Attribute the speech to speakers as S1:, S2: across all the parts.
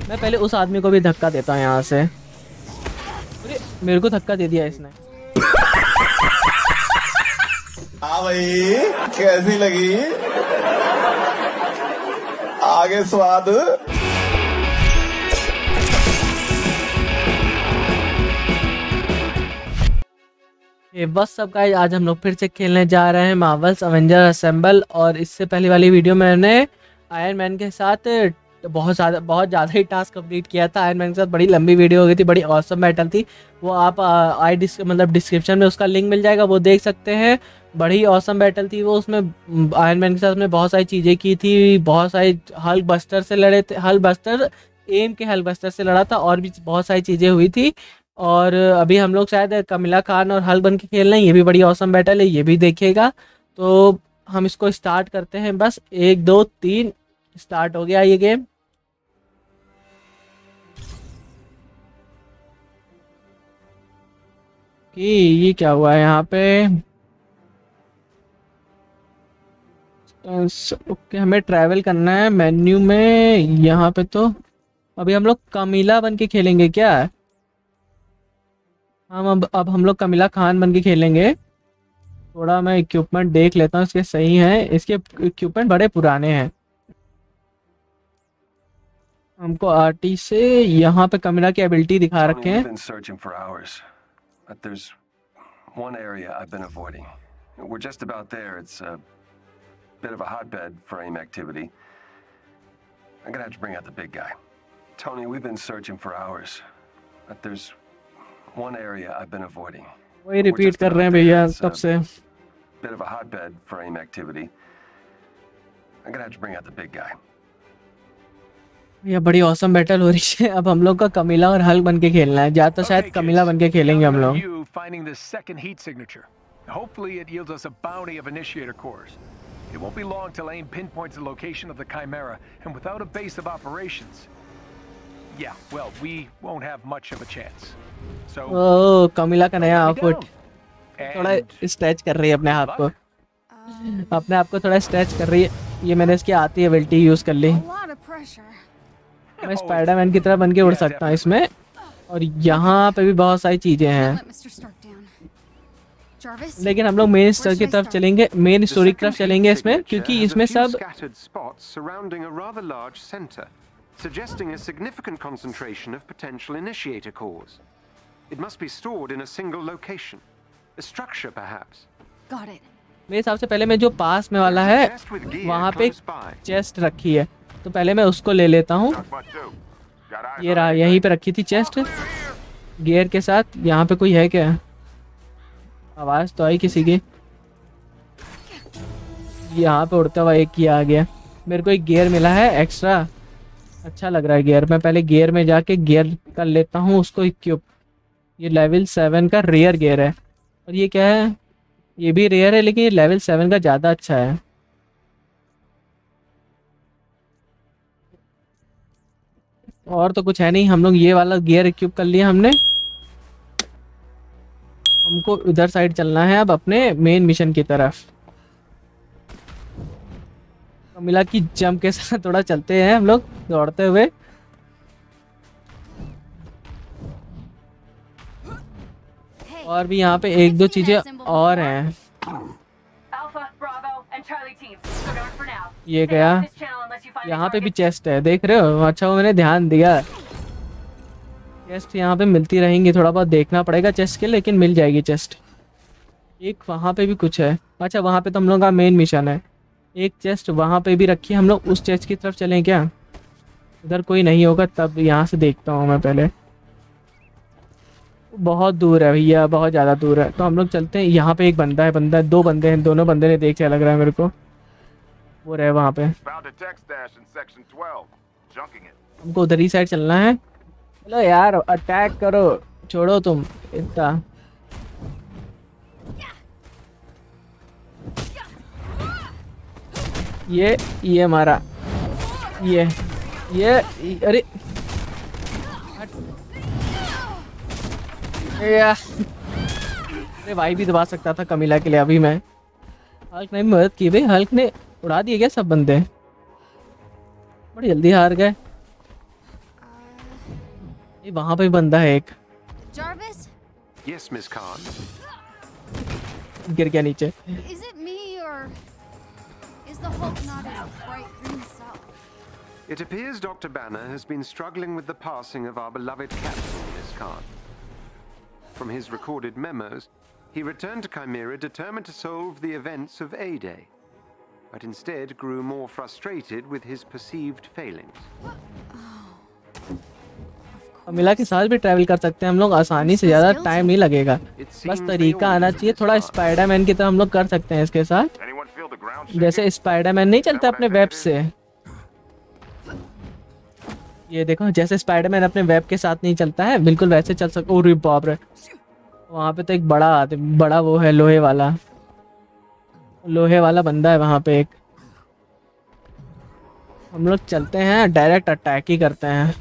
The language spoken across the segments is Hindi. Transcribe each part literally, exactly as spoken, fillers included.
S1: मैं पहले उस आदमी को भी धक्का देता हूँ यहाँ से। अरे मेरे को धक्का दे दिया इसने।
S2: हाँ भाई, कैसी लगी आगे स्वाद?
S1: ये बस सब गाइस, आज हम लोग फिर से खेलने जा रहे हैं मार्वल्स अवेंजर असेंबल। और इससे पहले वाली वीडियो में मैंने आयरन मैन के साथ बहुत ज़्यादा बहुत ज़्यादा ही टास्क कंप्लीट किया था। आयरन मैन के साथ बड़ी लंबी वीडियो हो गई थी, बड़ी ऑसम बैटल थी वो। आप आई डिस मतलब डिस्क्रिप्शन में उसका लिंक मिल जाएगा, वो देख सकते हैं। बड़ी ऑसम बैटल थी वो। उसमें आयरन मैन के साथ में बहुत सारी चीज़ें की थी, बहुत सारी हल्क बस्टर से लड़े थे, Hulkbuster M K Hulkbuster से लड़ा था, और भी बहुत सारी चीज़ें हुई थी। और अभी हम लोग शायद कमिला खान और हल्क बन के खेल रहे हैं, ये भी बड़ी ऑसम बैटल है, ये भी देखिएगा। तो हम इसको स्टार्ट करते हैं। बस एक दो तीन, स्टार्ट हो गया ये गेम। कि ये क्या हुआ है यहाँ पे? ओके, हमें ट्रैवल करना है मेन्यू में यहाँ पे। तो अभी हम लोग कमिला बन के खेलेंगे क्या? हम अब अब हम लोग कमिला खान बन के खेलेंगे। थोड़ा मैं इक्विपमेंट देख लेता हूँ इसके, सही है। इसके इक्विपमेंट बड़े पुराने हैं। हमको आरटी से यहाँ पे कमिला की एबिलिटी दिखा रखे हैं।
S3: But there's one area I've been avoiding. We're just about there. It's a bit of a hotbed for AIM activity. I'm gonna have to bring out the big guy. Tony, we've been searching for hours, but there's one area I've been avoiding.
S1: वही रिपीट कर रहे हैं भैया तब से।
S3: Bit of a hotbed for AIM activity. I'm gonna have to bring out the big guy.
S1: ये बड़ी औसम बैटल हो रही है। अब हम लोग का कमिला और हल्क बन के खेलना है। ज्यादा तो शायद कमिला बन के खेलेंगे हम लोग।
S4: Hopefully it yields us a bounty of initiator cores. It won't be long till AIM pinpoints the location of the Chimera, and without a base of operations, yeah, well, we won't have much of a chance. So,
S1: ओह, कमिला का नया आउटफिट थोड़ा स्ट्रेच कर रही है अपने आप को। अपने आप को थोड़ा स्ट्रेच कर रही है। ये मैंने इसकी आती है एबिलिटी यूज कर ली। मैं स्पाइडरमैन की तरह बन के उड़ सकता हूँ इसमें। और यहाँ पे भी बहुत सारी चीजें हैं, लेकिन हम लोग मेन स्टोरी की तरफ चलेंगे, मेन स्टोरी की तरफ चलेंगे इसमें, क्योंकि इसमें सब
S5: suggesting a significant concentration of potential initiator cores. It must be stored in a single location. A structure perhaps. Got it.
S1: मेरे हिसाब से पहले मैं जो पास में वाला है वहाँ पे चेस्ट रखी है, तो पहले मैं उसको ले लेता हूँ। ये रहा, यहीं पे रखी थी चेस्ट गियर के साथ। यहाँ पे कोई है क्या? आवाज़ तो आई किसी की। यहाँ पे उड़ता हुआ एक ही आ गया। मेरे को एक गियर मिला है एक्स्ट्रा, अच्छा लग रहा है गियर। मैं पहले गियर में जाके गियर कर लेता हूँ उसको इक्विप। ये लेवल सेवन का रेयर गियर है। और ये क्या है? ये भी रेयर है, लेकिन ये लेवल सेवन का ज़्यादा अच्छा है। और तो कुछ है नहीं। हम लोग ये वाला गियर इक्विप कर लिया हमने। हमको उधर साइड चलना है अब अपने मेन मिशन की तरफ। कमिला की जंप के साथ थोड़ा चलते हैं हम लोग दौड़ते हुए। और भी यहाँ पे एक दो चीजें और हैं। ये गया, यहाँ पे भी चेस्ट है, देख रहे हो? अच्छा वो मैंने ध्यान दिया। चेस्ट यहाँ पे मिलती रहेंगी, थोड़ा बहुत देखना पड़ेगा चेस्ट के, लेकिन मिल जाएगी चेस्ट। एक वहाँ पे भी कुछ है। अच्छा वहाँ पे तो हम लोग का मेन मिशन है। एक चेस्ट वहाँ पे भी रखी है, हम लोग उस चेस्ट की तरफ चलें क्या? उधर कोई नहीं होगा तब यहाँ से देखता हूँ मैं पहले। बहुत दूर है भैया, बहुत ज़्यादा दूर है। तो हम लोग चलते हैं। यहाँ पे एक बंदा है, बंदा है, दो बंदे हैं, दोनों बंदे ने देख लिया लग रहा है मेरे को। वो रहे वहाँ पे। हमको उधर ही साइड चलना है। चलो यार अटैक करो, छोड़ो तुम इतना। ये ये मारा, ये ये अरे अरे भाई भी दबा सकता था कमिला के लिए। अभी मैं हल्क ने मदद की भाई। हल्क ने उड़ा दिए क्या सब बंदे? बड़ी जल्दी हार गए। ये वहां पे भी बंदा है एक,
S6: Jarvis?
S5: Yes, Miss Khan.
S1: गिर गया नीचे।
S6: Is it me or is the Hulk not his bright green self?
S5: It appears Doctor Banner has been struggling with the passing of our beloved captain, Miss Khan. From his recorded memos, he returned to Chimera determined to solve the events of A-Day, but instead grew more frustrated with his perceived failings.
S1: कमिला के साथ भी ट्रैवल कर सकते हैं हम लोग आसानी से, ज़्यादा टाइम नहीं लगेगा, बस तरीका आना चाहिए। थोड़ा स्पाइडरमैन की तरह हम लोग कर सकते हैं इसके साथ, जैसे स्पाइडरमैन नहीं चलता अपने वेब से। ये देखो जैसे स्पाइडरमैन अपने वेब के साथ नहीं चलता है, बिल्कुल वैसे चल सको। अरे बाप रे, वहाँ पे तो एक बड़ा आदमी, बड़ा वो है लोहे वाला, लोहे वाला बंदा है वहाँ पे एक। हम लोग चलते हैं डायरेक्ट अटैक ही करते हैं।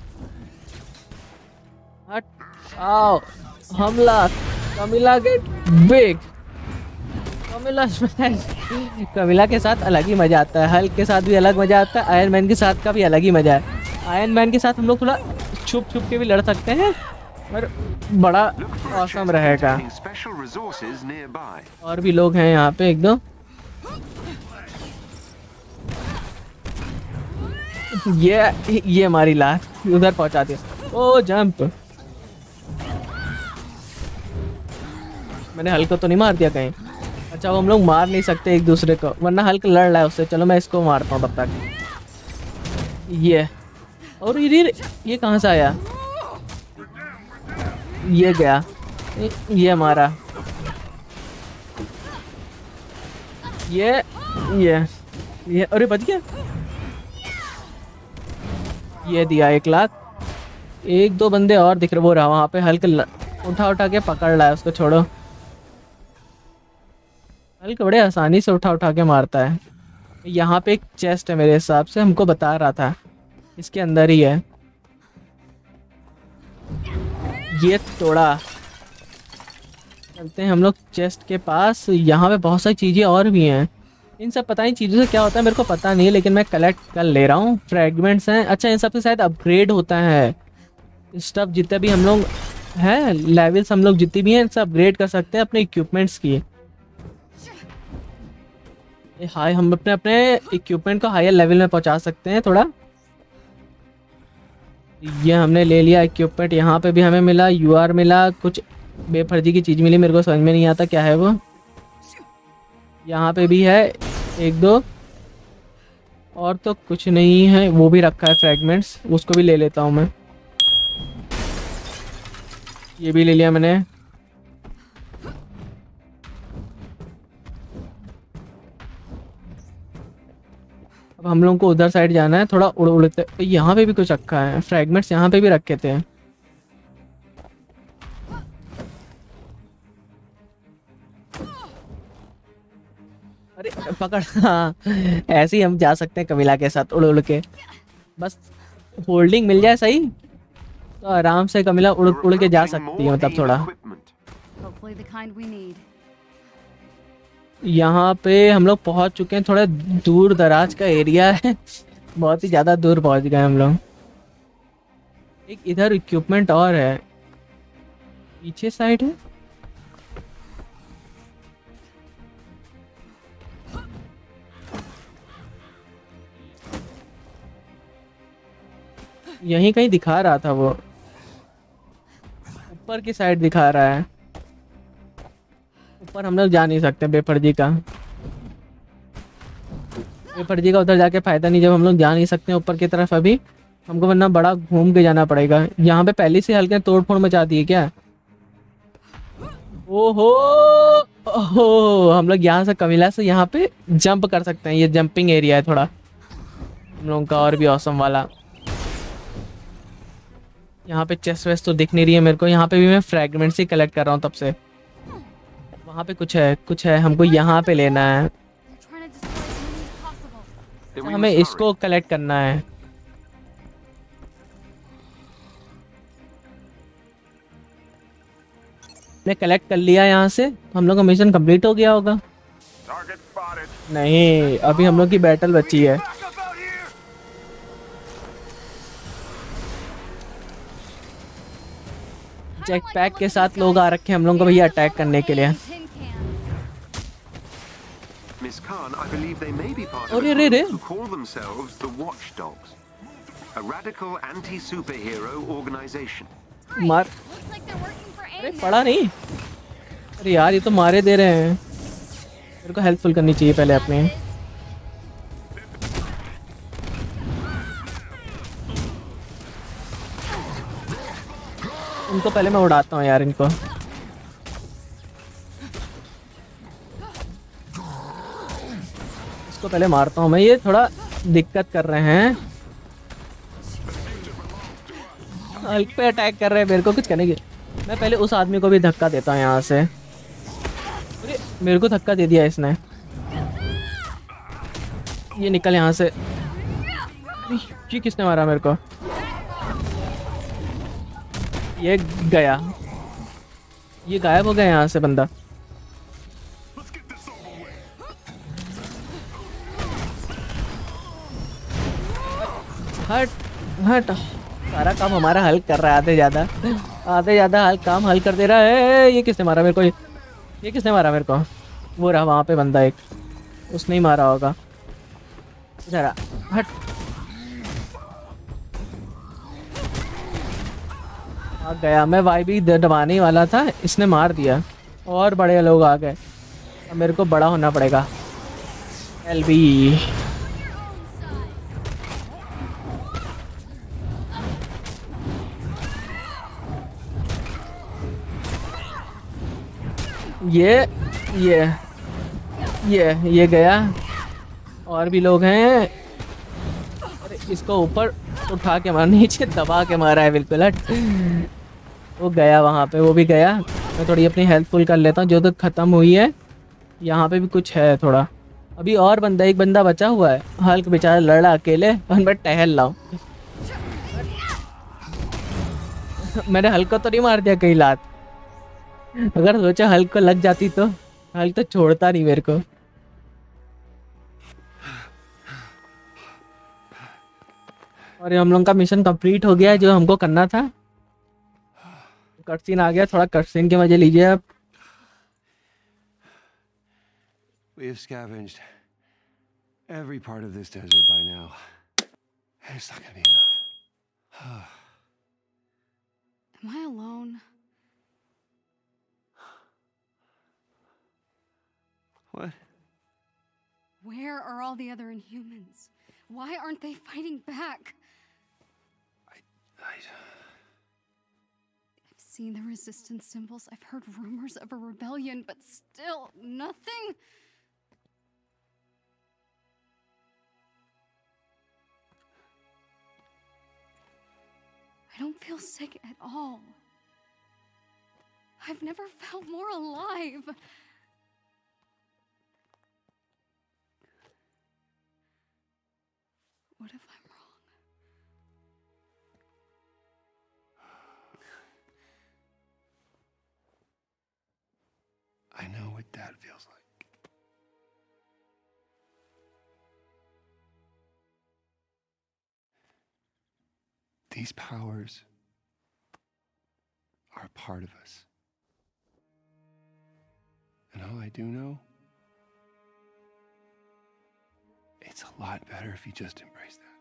S1: हट आओ, हमला, Kamala get big, Kamala smash. Kamala के साथ अलग ही मजा आता है, हल्क के साथ भी अलग मजा आता है, आयरन मैन के साथ का भी अलग ही मजा है। आयरन मैन के साथ हम लोग थोड़ा छुप छुप के भी लड़ सकते हैं और बड़ा औसम रहेगा। और भी लोग हैं यहाँ पे एक दो। ये ये हमारी लात उधर पहुंचा दिया। ओ जंप, मैंने हल्क को तो नहीं मार दिया कहीं? अच्छा वो हम लोग मार नहीं सकते एक दूसरे को, वरना हल्क लड़ रहा है उससे। चलो मैं इसको मारता हूँ तब तक। ये और ये ये कहाँ से आया? ये गया, ये मारा, ये ये ये अरे बच गया। ये दिया एक लाख। एक दो बंदे और दिख रहे, वो रहा वहाँ पे हल्क उठा उठा के पकड़ रहा है उसको। छोड़ो, हल्क बड़े आसानी से उठा उठा के मारता है। यहाँ पे एक चेस्ट है मेरे हिसाब से, हमको बता रहा था इसके अंदर ही है। ये तोड़ा, चलते हैं हम लोग चेस्ट के पास। यहाँ पे बहुत सारी चीज़ें और भी हैं, इन सब पता नहीं चीज़ों से क्या होता है मेरे को पता नहीं है, लेकिन मैं कलेक्ट कर ले रहा हूँ। फ्रैगमेंट्स हैं, अच्छा इन सब से शायद अपग्रेड होता है स्टफ। जितने भी हम लोग हैं लेवल्स, हम लोग जितनी भी हैं इनसे अपग्रेड कर सकते हैं अपने इक्विपमेंट्स की। हाई हम अपने अपने इक्विपमेंट को हायर लेवल में पहुंचा सकते हैं थोड़ा। ये हमने ले लिया इक्विपमेंट। यहाँ पे भी हमें मिला, यूआर मिला, कुछ बेफर्जी की चीज़ मिली, मेरे को समझ में नहीं आता क्या है वो। यहाँ पे भी है एक दो, और तो कुछ नहीं है। वो भी रखा है फ्रैगमेंट्स, उसको भी ले लेता हूँ मैं। ये भी ले लिया मैंने। अब हम लोगों को उधर साइड जाना है, थोड़ा उड़ उड़ते। यहाँ पे भी कुछ रखा है, फ्रैगमेंट्स यहाँ पे भी रखे थे। अरे पकड़, हाँ ऐसे ही हम जा सकते हैं कमिला के साथ उड़ उड़ के। बस होल्डिंग मिल जाए सही तो आराम से कमिला उड़ उड़ के जा सकती है, मतलब थोड़ा।
S6: Hopefully the kind we need.
S1: यहाँ पे हम लोग पहुँच चुके हैं, थोड़ा दूर दराज का एरिया है, बहुत ही ज़्यादा दूर पहुँच गए हम लोग। एक इधर इक्विपमेंट और है, पीछे साइड है। यहीं कहीं दिखा रहा था वो, ऊपर की साइड दिखा रहा है। ऊपर हम लोग जा नहीं सकते बेफर्जी का, बेफर्जी का उधर जाके फायदा नहीं जब हम लोग जा नहीं सकते ऊपर की तरफ अभी। हमको वरना बड़ा घूम के जाना पड़ेगा। यहाँ पे पहले से हल्के तोड़ फोड़ मचा दी है क्या? ओहो ओहो, हम लोग यहाँ से कमिला से यहाँ पे जंप कर सकते हैं। ये जंपिंग एरिया है थोड़ा हम लोगों का, और भी औसम वाला। यहाँ पे चेस्ट वेस्ट तो दिख नहीं रही है मेरे को। यहाँ पे भी मैं फ्रैगमेंट्स ही कलेक्ट कर रहा हूँ तब से। वहाँ पे कुछ है, कुछ है, हमको यहाँ पे लेना है। हमें इसको कलेक्ट करना है। मैं कलेक्ट कर लिया यहाँ से, हम लोग का मिशन कंप्लीट हो गया होगा। नहीं, अभी हम लोग की बैटल बची है। जेट पैक के साथ लोग आ रखे हैं हम लोगों को भैया अटैक करने के लिए।
S5: Miss Khan, I believe they may be part of
S1: अरे
S5: a
S1: अरे अरे
S5: group who call themselves the Watchdogs, a radical anti-superhero organization.
S1: मार,
S6: Looks like they're working for
S1: अरे
S6: AIM
S1: पड़ा नहीं। अरे यार ये तो मारे दे रहे हैं, मेरे को हेल्पफुल करनी चाहिए पहले अपने। इनको पहले मैं उड़ाता हूँ यार इनको। इसको पहले मारता हूँ मैं, ये थोड़ा दिक्कत कर रहे हैं। हल्क पे अटैक कर रहे हैं, मेरे को कुछ करने की। मैं पहले उस आदमी को भी धक्का देता हूँ यहाँ से। अरे मेरे को धक्का दे दिया इसने। ये निकल यहाँ से। ये किसने मारा मेरे को? ये गया, ये गायब हो गया यहाँ से बंदा। हट हट, सारा काम हमारा हल कर रहा है, आधे ज़्यादा आधे ज़्यादा हल काम हल कर दे रहा है। ये किसने मारा मेरे को? ये किसने मारा मेरे को? वो रहा वहाँ पे बंदा एक, उसने ही मारा होगा। जरा हट, आ गया। मैं वाई भी दबाने वाला था, इसने मार दिया और बड़े लोग आ गए। अब मेरे को बड़ा होना पड़ेगा। एल बी ये ये ये ये गया। और भी लोग हैं। अरे इसको ऊपर उठा के मार, नीचे दबा के मारा है बिल्कुल। हट, वो गया वहाँ पे, वो भी गया। मैं थोड़ी अपनी हेल्थ फुल कर लेता हूँ जो तो ख़त्म हुई है। यहाँ पे भी कुछ है थोड़ा, अभी और बंदा, एक बंदा बचा हुआ है। हल्क बेचारा लड़ा अकेले और मैं टहल रहा हूँ। मैंने हल्क को तो नहीं मार दिया कहीं लात? अगर सोचा हल्क को लग जाती तो हल्क तो छोड़ता नहीं मेरे को। और हम लोगों का मिशन कंप्लीट हो गया है जो हमको करना था। कटसीन आ गया, थोड़ा कटसीन के मजे लीजिए आप।
S3: We have scavenged every part of this desert by now. It's not gonna be enough.
S6: Am I alone?
S3: What?
S6: Where are all the other Inhumans? Why aren't they fighting back?
S3: I, I...
S6: I've seen the resistance symbols. I've heard rumors of a rebellion, but still nothing. I don't feel sick at all. I've never felt more alive. What if I'm wrong?
S3: I know what that feels like. These powers are a part of us. And all I do know, it's a lot better if you just embrace that.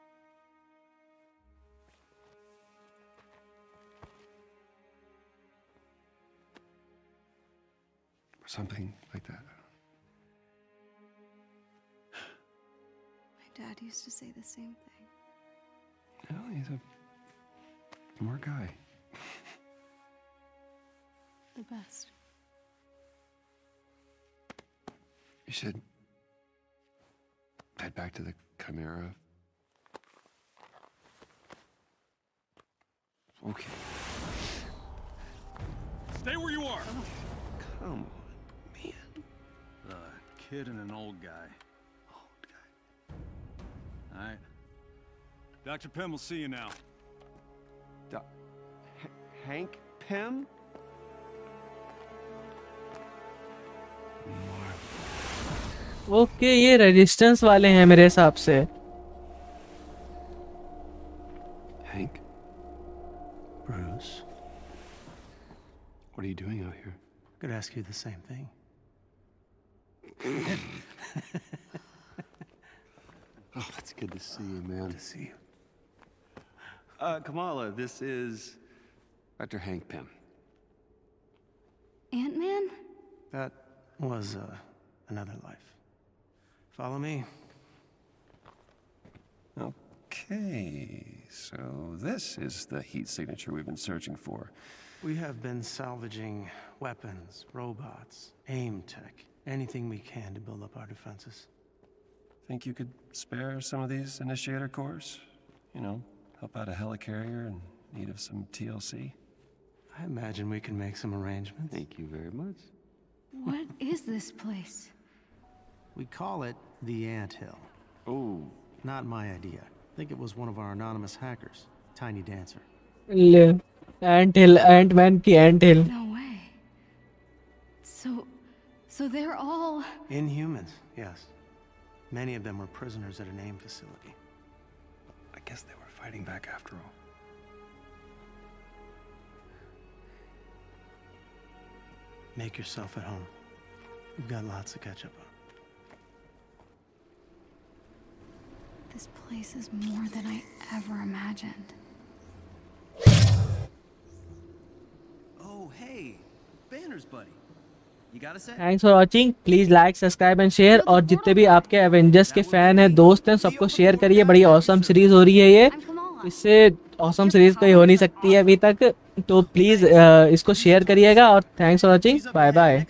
S3: Or something like that.
S6: My dad used to say the same thing.
S3: Well, he's a smart guy.
S6: The best.
S3: You should head back to the Chimera. Okay.
S7: Stay where you are.
S3: Come on, man.
S7: A kid and an old guy.
S3: Old guy.
S7: All right. Doctor Pym will see you now.
S3: Doc- H- Hank Pym?
S1: Okay, ये रेजिस्टेंस वाले हैं मेरे हिसाब से।
S3: Hank? Bruce?
S5: What are you doing out here?
S8: Could ask you the same thing.
S5: Oh, it's good to see you, man.
S8: Good to see you.
S5: Uh, Kamala, this is Doctor Hank Pym.
S6: Ant-Man?
S8: That was uh, another life. Follow me.
S3: Okay, so this is the heat signature we've been searching for.
S8: We have been salvaging weapons, robots, aim tech, anything we can to build up our defenses.
S3: Think you could spare some of these initiator cores? You know, help out a helicarrier in need of some T L C?
S8: I imagine we can make some arrangements.
S5: Thank you very much.
S6: What is this place?
S8: We call it the Anthill.
S5: Oh.
S8: Not my idea. I think it was one of our anonymous hackers, Tiny Dancer.
S1: ले एंट हिल एंट मैन की ant hill
S6: No way. So, so they're all...
S8: Inhumans, yes. Many of them were prisoners at an AIM facility.
S3: I guess they were fighting back after all.
S8: Make yourself at home. We've got lots to catch up on.
S6: This place is more than I ever imagined.
S7: Oh, hey, Banner's buddy. You got a sec?
S1: Thanks for watching please like subscribe and share और जितने भी आपके एवेंजर्स के फैन हैं दोस्त हैं सबको शेयर करिए बड़ी ऑसम सीरीज हो रही है ये इससे ऑसम सीरीज कोई हो नहीं सकती है अभी तक तो प्लीज इसको शेयर करिएगा और thanks for watching bye bye